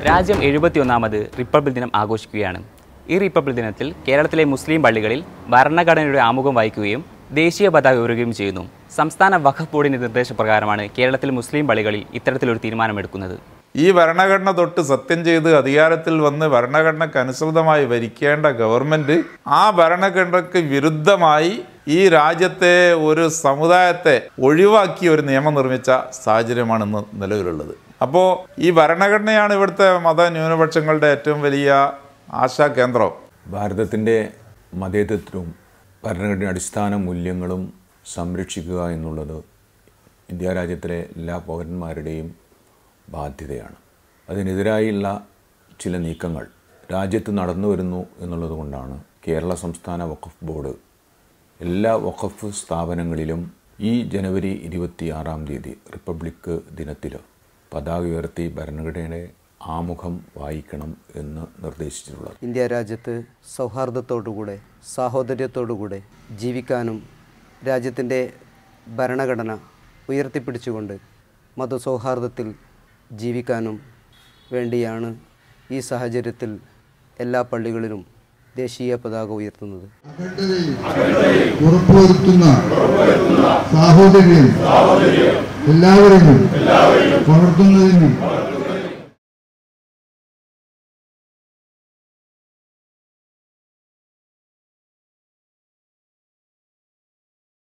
രാജ്യം 71ാമത് റിപ്പബ്ലിക് ദിനം ആഘോഷിക്കുകയാണ്. ഈ റിപ്പബ്ലിക് ദിനത്തിൽ കേരളത്തിലെ മുസ്ലിം പള്ളികളിൽ ഭരണഘടനയുടെ ആമുഖം വായിക്കുകയും ദേശീയ പതാക ഉയരുകയും ചെയ്യുന്നു. സംസ്ഥാന വഖഫ് ബോർഡിൻ്റെ നിർദ്ദേശപ്രകാരമാണ് കേരളത്തിലെ മുസ്ലിം പള്ളികളിൽ ഇത്തരത്തിലൊരു തീരുമാനമെടുക്കുന്നത്. ഈ ഭരണഘടന തൊട്ട് സത്യം ചെയ്ത് അധികാരത്തിൽ വന്ന് ഭരണഘടനയ്ക്ക് അനുസൃതമായി ഭരിക്കേണ്ട ഗവൺമെൻറ് ആ ഭരണഘടനയ്ക്ക് വിരുദ്ധമായി ഈ രാജ്യത്തെ ഒരു സമുദായത്തെ ഒഴിവാക്കി ഒരു നിയമം നിർമ്മിച്ച സാഹചര്യമാണ് ഇന്ന് നിലവിലുള്ളത്. അപ്പോൾ ഈ ഭരണഘടനയാണ് ഇവിടുത്തെ മതന്യൂനപക്ഷങ്ങളുടെ ഏറ്റവും വലിയ ആശാകേന്ദ്രം. ഭാരതത്തിൻ്റെ മതേതരത്വവും ഭരണഘടന അടിസ്ഥാന മൂല്യങ്ങളും സംരക്ഷിക്കുക എന്നുള്ളത് ഇന്ത്യ രാജ്യത്തിലെ എല്ലാ പൗരന്മാരുടെയും ബാധ്യതയാണ്. അതിനെതിരായുള്ള ചില നീക്കങ്ങൾ രാജ്യത്ത് നടന്നു വരുന്നു എന്നുള്ളത് കൊണ്ടാണ് കേരള സംസ്ഥാന വഖഫ് ബോർഡ് എല്ലാ വഖഫ് സ്ഥാപനങ്ങളിലും ഈ ജനുവരി 26-ാം തീയതി റിപ്പബ്ലിക് ദിനത്തിൽ പതാക ഉയർത്തി ഭരണഘടനയുടെ ആമുഖം വായിക്കണം എന്ന് നിർദ്ദേശിച്ചിട്ടുള്ളത്. ഇന്ത്യ രാജ്യത്ത് സൗഹാർദ്ദത്തോടുകൂടെ സാഹോദര്യത്തോടുകൂടെ ജീവിക്കാനും രാജ്യത്തിൻ്റെ ഭരണഘടന ഉയർത്തിപ്പിടിച്ചുകൊണ്ട് മതസൗഹാർദ്ദത്തിൽ ജീവിക്കാനും വേണ്ടിയാണ് ഈ സാഹചര്യത്തിൽ എല്ലാ പള്ളികളിലും ദേശീയ പതാക ഉയർത്തുന്നത്. ഉറപ്പുവരുത്തുന്ന സാഹോദര്യം എല്ലാവരെയും വളർത്തുന്നതിനും